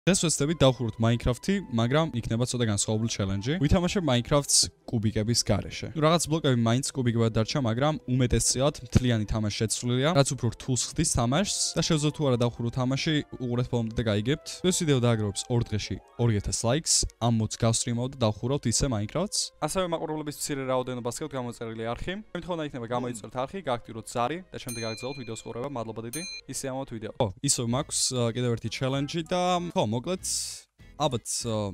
დღეს ვეცდებით დავხუროთ Minecraft-ი, მაგრამ იქნება ცოტა განსხვავებული challenge-ი. ვითამაშებ Minecraft-ს კუბიკების გარეშე. რაღაც ბლოკები მაინც კუბიკებად დარჩა, მაგრამ უმეტესწილად მთლიანი თამაში შეცვლილია. რაც უფრო რთულს ხდის თამაშს და შევძლოთ თუ არა დავხუროთ თამაში, უყურეთ ბოლომდე და გაიგებთ. ეს ვიდეო დააგროვებს 2 დღეში 2000 ლაიქს, ამ მოც გავსტრიმავ და დავხურავთ ისე Minecraft-ს. ასევე მაყურებლების მცირე რაოდენობას გქონთ გამოწერილი არხი. მithona იქნება გამოიწეროთ არხი, გააქტიუროთ ზარი და შემდეგ გაგრძელოთ ვიდეოს ყურება. მადლობა დიდი. ისე ამოთ ვიდეო. ისევ მაქვს კიდევ ერთი challenge და მოკლედ ალბათ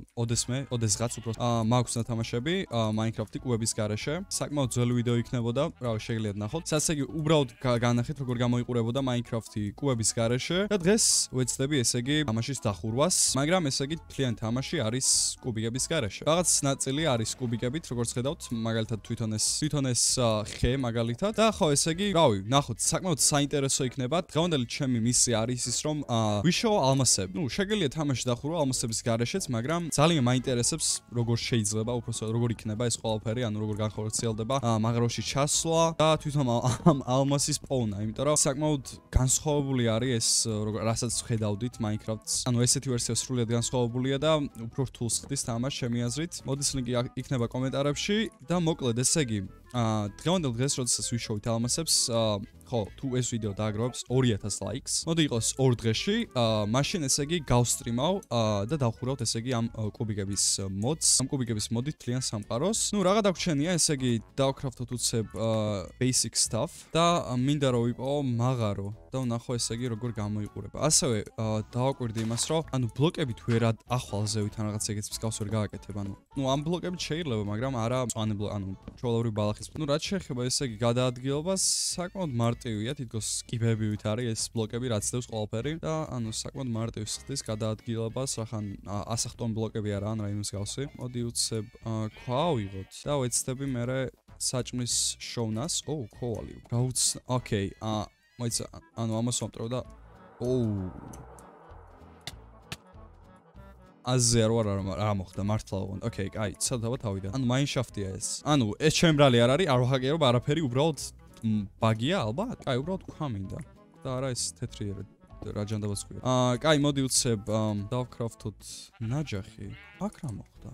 ოდესღაც უფრო მაქვს ნათამაშები Minecraft-ი კუბების garaშე. საკმაოდ ძველი ვიდეო იქნებოდა, რავი შეგიძლიათ ნახოთ. ასე იგი უბრალოდ განახეთ როგორ გამოიყურებოდა Minecraft-ი კუბების garaშე და დღეს ვეცდები ესე იგი თამაშის დახურვას, მაგრამ ესე იგი მთლიანი თამაში არის კუბიკების garaშე. რაღაც ნაწილი არის კუბიკებით, როგორც ხედავთ, მაგალითად თვითონ ეს ხე მაგალითად და ხო ესე იგი, რავი, ნახოთ, საკმაოდ საინტერესო იქნება. დღევანდელი ჩემი მისია არის ის რომ ვიშოვო ალმასები. ნუ შეგიძლიათ თამაში დახურვა ალმასების garaშეც, მაგრამ ძალიან მაინტერესებს როგორ შეიძლება, უბრალოდ როგორ იქნება ეს ყველაფერი, ანუ როგორ განხორციელდება მაღაროში ჩასვლა და თვითონ ამ ალმასის პოვნა, იმიტომ რომ საკმაოდ განსხვავებული არის ეს, რასაც ხედავდით Minecraft-ს. ანუ ესეთი ვერსია სრულიად განსხვავებულია და უფრო რთულს ხდის თამაში ჩემი აზრით. მოდის ლინკი იქნება კომენტარებში და მოკლედ ესე იგი დღევანდელ დღეს როდესაც ვიშოვით ალმასებს, ხო, თუ ეს ვიდეო დააგროვებს 2000 ლაიქს, მოდი იყოს 2 დღეში, მაშინ ესე იგი გავსტრიმავ და დავხურავთ ესე იგი ამ კუბიკების მოდს, ამ კუბიკების მოდით თლიან სამყაროს. ნუ რა გადაგვრჩენია, ესე იგი დავკრაფტოთ უცებ basic stuff და მინდა რომ ვიპოვო მაღარო და ვნახო ესე იგი როგორ გამოიყურება. ასევე დავაკვირდი იმას, რომ ანუ ბლოკებით ვერ ახვალზევით ან რაღაც ეგეც მსგავს ვერ გააკეთებ, ანუ ამ ბლოკებით შეიძლება, მაგრამ არა მწვანე ანუ ჩვეულებრივი ბალახის. ნუ რაც შეეხება ესე იგი გადაადგილებას, საკმაოდ მარტივია, თითქოს კიბებივით არის ეს ბლოკები, რაც დევს ყველაფერი და ანუ საკმაოდ მარტივს ხდის გადაადგილებას, რახან ასახტონ ბლოკები არა ან რაიმე მსგავსი. მოდი უცებ ქვა ავიღოთ და ვეცდები მერე საჭმლის შოვნას. ქოვალი. ოკეი, მოიცა, ანუ ამას ვამტრო და აზე რა მოხდა მართლა ვონ. ოკეი, კაი, ცოტა თავიდან. ანუ მაინშაფტია ეს. ანუ ეს ჩემი ბრალი არ არის, არ ვჰაკერობ არაფერი, უბრალოდ ბაგია ალბათ? კაი, უბრალოდ ქვა მინდა. და არა ეს თეთრიერი რა ჯანდაბაც ქვია. კაი, მოდი უცებ დავკრაფტოთ ნაჯახი. აქ რა მოხდა?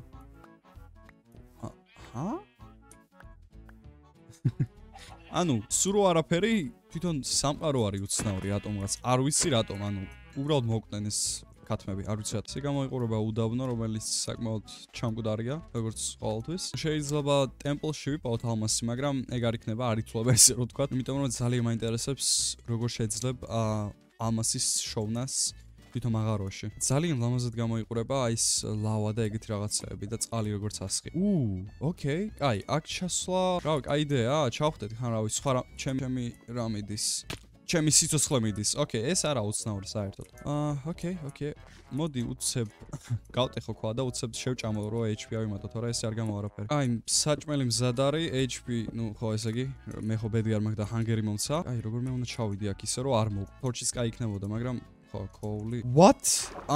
ანუ სურო არაფერი, თვითონ სამყარო არის უცნაური ატომღაც. არ ვიცი რატომ, ანუ უბრალოდ მოვკდნენ ეს ქათმები, არ ვიცი რა. ეს გამოიყურება უდაბნო, რომელიც საკმაოდ ჩამკვდარია, როგორც ყოველთვის. შეიძლება ტემპლში ვიპოვოთ ალმასი, მაგრამ ეგ არ იქნება, არ ითვლება ესე რომ ვთქვა, იმიტომ რომ ძალიან მაინტერესებს როგორ შეძლებ ალმასის შოვნას თვითონ მაღაროში. ძალიან ლამაზად გამოიყურება ეს ლავა და ეგეთი რაღაცები და წყალი როგორც ასხი. ოკეი, კაი, აქ ჩასვლა, რავი, კაი იდეაა, ჩავხვდეთ ხან რავი, სხვა ჩემი რა მიდის. ჩემი სიცოცხლე მიდის. ოკეი, ეს არა უცნაური საერთოდ. ოკეი. მოდი უცებ გავტეხო ქვა და უცებ შევჭამო რომ HP ავიმატო, თორე ეს არ გამოვა არაფერი. აი, საჭმელი მზად არის, HP, ნუ ხო ესე იგი, მე ხო ბედი არ მაქვს და ჰანგერი მომცა. აი, როგორ მე უნდა ჩავიდე აქ ისე რომ არ მოვ. თორჩიც კაი იქნებოდა, მაგრამ ხო, ქოული. What?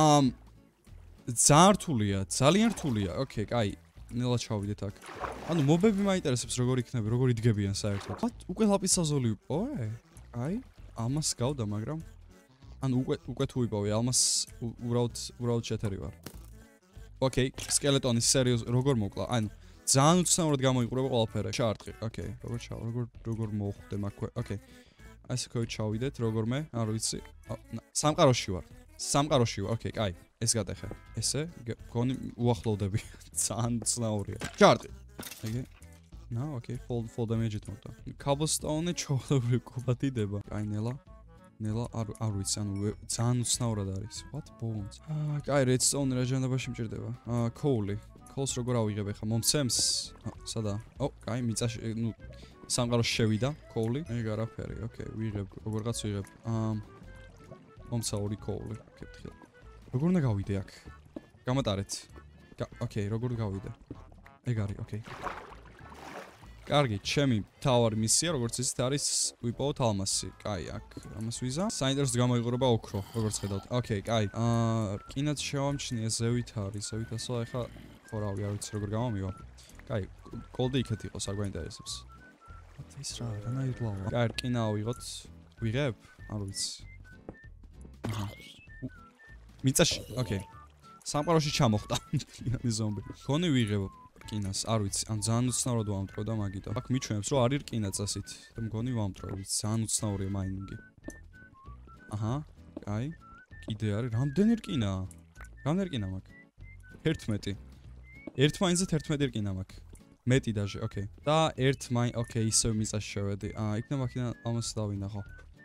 ძალიან რთულია. ოკეი, კაი. ნელა ჩავიდეთ აქ. ანუ მობები მაინტერესებს როგორ იქნება, როგორ იდგებიან საერთოდ. უკვე ლაპისაზოლი ვიპოვე? აი, ამას გავდა, მაგრამ ანუ უკვე თუ ვიპოვე ალმას, უბრალოდ შეთერი ვარ. ოკეი, სკელეტონის სერიოზ როგორ მოკლა? ანუ ძალიან უცნაურად გამოიყურება ყველაფერი. ჩაარტყი. ოკეი, როგორ მოვხვდე მაქვე. ოკეი. ასე ხო ჩავიდეთ, როგორმე, არ ვიცი. სამყაროში ვარ. ოკეი, კაი, ეს გადახე. ესე, გონი უახლოვდები. ძალიან ცნაურია. ჩაარტყი. ოკეი. ოკეი, fall damage-ით მოვდა. Cobblestone-ი ჩაოლებრივ კუბად იდება. კაი, ნელა არ ვიცი, ანუ ძალიან უცნაურად არის. What bones? კაი, redstone რა ჯანდაბაში მჭირდება. coal-ს როგორ ავიღებ ახლა? მომცემს? სადაა? კაი, მიწაში, ნუ სამყაროში შევიდა coal-ი. ეგ არაფერი. ოკეი, ვიღებ, როგორღაც ვიღებ. მომცა 2 coal-ი. კითხილ. როგორ უნდა გავიდე აქ? გამატარეთ. ოკეი, როგორ გავიდე? ეგ არის, ოკეი. კარგი, ჩემი თავარი მისია, როგორც ისეთ არის, ვიპოვოთ ალმასი. კაი, აქ ამას ვიზა. საინტერესოდ გამოიყურება ოქრო, როგორც ხედავთ. ოკეი, კაი. რკინაც შევამჩნია, ზევით არის, ზევით ასლა ახლა ხო რავი, არ ვიცი როგორ გამომივა. კაი, goldi იქეთ იყოს, არ გვაინტერესებს. ეს რანაირ ლავა. კაი, რკინა ავიღოთ. ვიღებ? არ ვიცი. მიწაში, ოკეი. სამყაროში ჩამოხდა მთლიანი ზომბი. გონი ვიღებ რკინას, არ ვიცი, ან ძალიან უცნაურად ვამტრო და მაგიტო. აქ მიჩვენებს, რომ არის რკინა წასით და მგონი ვამტრო, ვიცი, ძალიან უცნაურია მაინინგი. აჰა, აი, კიდე არის, რამდენი რკინაა? რამდენი რკინა მაქვს? 11. ერთ მაინზე 11 რკინა მაქვს. მეტი დაჟე, ოკეი. და ერთ მაინ, ოკეი, ისევ მიწაში შევედი. იქნება აქედან ამას დავინახო.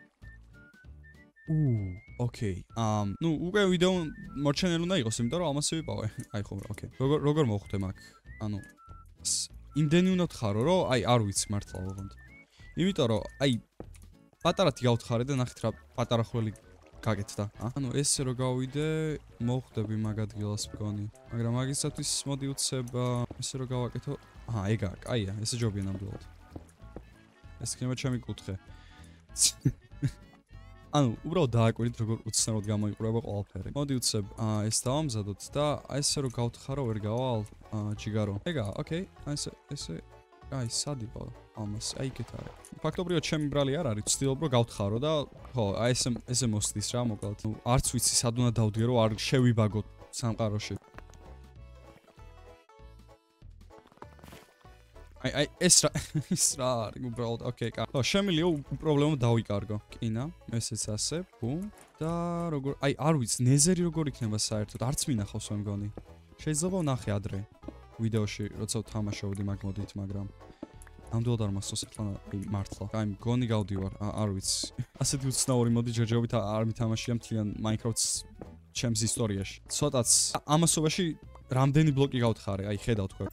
ოკეი. ნუ უკვე ვიდეო მორჩენელი უნდა იყოს, იმიტომ რომ ამას ვიპოვე. აი ხო, ოკეი. როგორ მოვხვდე მაგ? ანუ იმდენი უნდა ვთხარო, რომ აი არ ვიცი მართლა ოღონდ. იმიტომ რომ აი პატარათი გავთხარე და ნახეთ რა პატარა ხველი გაკეთდა. ანუ ესე რომ გავიდე, მოვხვდები მაგ ადგილას მგონი. მაგრამ მაგისათვის მოდი უცებ ესე რომ გავაკეთო. ეგა, კაია, ესე ჯობია ნამდვილად. ეს იქნება ჩემი კუთხე. ანუ უბრალოდ დააკვირდით როგორ უცნაურად გამოიყურება ყველაფერი. მოდი უცებ ეს დავამზადოთ და ესე რომ გავთხარო ვერ გავალ ჯიგარო. ეგა, ოკეი, ესე აი სად იყო ამას? აი ეგეთ არის. ფაქტობრივად ჩემი ბრალი არ არის, ვცდილობ რომ გავთხარო და ხო, აი ესე მოსდის რა, მოკლედ. ნუ არც ვიცი სად უნდა დავდგე რომ არ შევიბაგოთ სამყაროში. აი ეს რა არის უბრალოდ ოკეი კა. ხო შემიძლია უპრობლემო დავიკარგო. კინა, ესეც ასე, ბუმ და როგორ აი არ ვიცი ნეზერი როგორ იქნება საერთოდ არც მინახავს მე მგონი. შეიძლება ვნახე ადრე ვიდეოში როცა ვთამაშობდი მაგ მოდით, მაგრამ ნამდვილად არ მახსოვს ახლა მართლა. აი მგონი გავდივარ, არ ვიცი. ასეთი უცნაური მოდი ჯერჯერობით არ მითამაშია მთლიან Minecraft-ს ჩემს ისტორიაში. ცოტაც ამასობაში რამდენი ბლოკი გავთხარე, აი ხედავ თქვენ.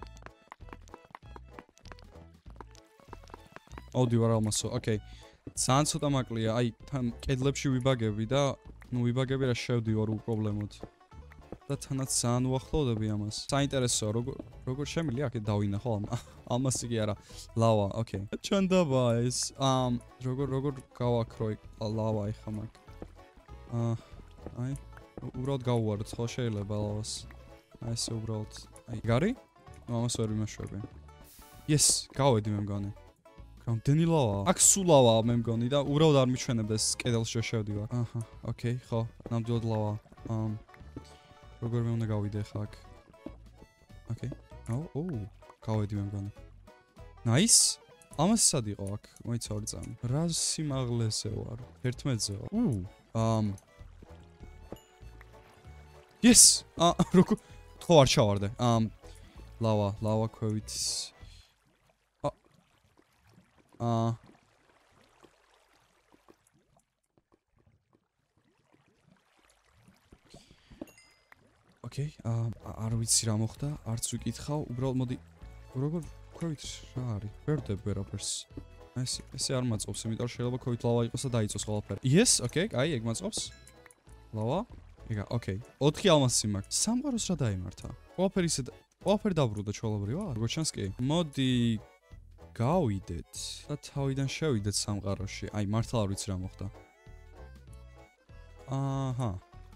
აუდივარ ალმასო, ოკეი. ძალიან ცოტა მაკლია, აი თან კედლებში ვიბაგები და ნუ ვიბაგები რა შევდივარ უპრობლემოდ. და თანაც ძალიან უახლოვდები ამას. საინტერესოა, როგორ შემიძლია აქეთ დავინახო ალმასი კი არა, ლავა, ოკეი. ჩვენ დაბა ეს როგორ გავაქრო ლავა ეხა მაგ. აი უბრალოდ გავუვარდ, ხო შეიძლება ლავას. აი ესე უბრალოდ. აი გარი? ნუ ამას ვერ ვიმაშვები. Yes, გავედი მე მგონი. რამდენი ლავაა? აქ სულ ლავაა მე მგონი და უბრალოდ არ მიჩვენებდეს კედელში შევდივარ. აჰა, ოკეი, ხო, ნამდვილად ლავაა. როგორ მე უნდა გავიდე ხა აქ? ოკეი. გავედი მე მგონი. Nice. ამას სად იყო აქ? მოიცავ წამი. რა სიმაღლეზე ვარ? 11-ზე ვარ. Yes. როგორ ხო არ ჩავარდე. ლავა ქვევით. ოკეი, არ ვიცი რა მოხდა, არც ვიკითხავ, უბრალოდ მოდი როგორ ქვევით რა არის? ვერდებ ვერაფერს. ესე არ მაწყობს, იმიტომ რომ შეიძლება ქვევით ლავა იყოს და დაიწოს ყველაფერი. Yes, ოკეი, აი ეგ მაწყობს. ლავა? ეგა, ოკეი. 4 ალმასი მაქვს. სამყაროს რა დაიმართა? ყველაფერი დაბრუნდა ჩვეულებრივად? როგორ ჩანს კი? მოდი გავიდეთ და თავიდან შევიდეთ სამყაროში. აი, მართლა არ ვიცი რა მოხდა. აჰა.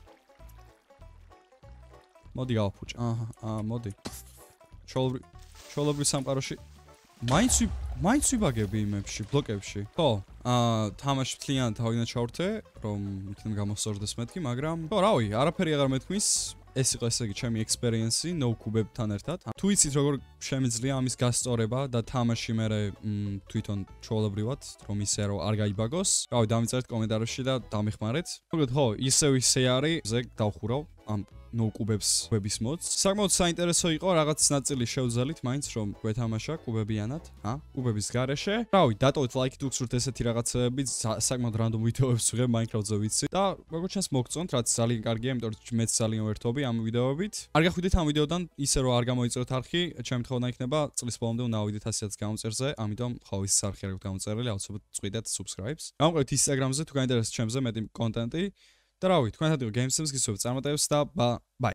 მოდი გავაფუჭ. მოდი. ჩვეულებრივ სამყაროში მაინც ვიბაგები იმებში, ბლოკებში. ხო, თამაში მთლიანად თავიდან ჩავრთე, რომ იქნებ გამოსწორდეს მეთქი, მაგრამ ხო, რავი, არაფერი აღარ მეთქმის. ეს იყო ესე იგი ჩემი ექსპერიენსი ნოუ კუბებთან ერთად. თუ იცით როგორ შემიძლია ამის გასწორება და თამაში მე თვითონ ჩვეულებრივად რომ ისე რომ არ გაიბაგოს, რავი, დამიწერეთ კომენტარებში და დამეხმარეთ. მოკლედ ხო, ისე არის, ზე დავხურავ ამ ნოუ კუბებს კუბების მოდს. საკმაოდ საინტერესო იყო, რაღაც ნაწილი შევძალით მაინც რომ გვეთამაშა კუბებიანად, კუბების გარეშე. რავი, დატოვეთ ლაიქი თუ გსურთ ესეთი რაღაცები, საკმაოდ რანდომ ვიდეოებს ვიღებ Minecraft-ზე ვიცი და როგორც ჩანს მოგწონთ, რაც ძალიან კარგია, იმიტომ რომ მეც ძალიან ვერთობი ამ ვიდეოებით. არ გახვიდეთ ამ ვიდეოდან, ისე რომ არ გამოიწევთ არხი, ჩემი თხოვნა იქნება წლის ბოლომდე უნდა ავიდეთ 100-ს გამოწერზე, ამიტომ ხო ის არხი არ გაქვთ გამოწერილი, აუცილებლად წვიდეთ subscribe-ს. გამოვიდეთ Instagram-ზე თუ გაინტერესებთ ჩემზე მეტი კონტენტი. და რავი, თქვენთან იყო GameSims, გისურვებთ წარმატებებს და ბაი.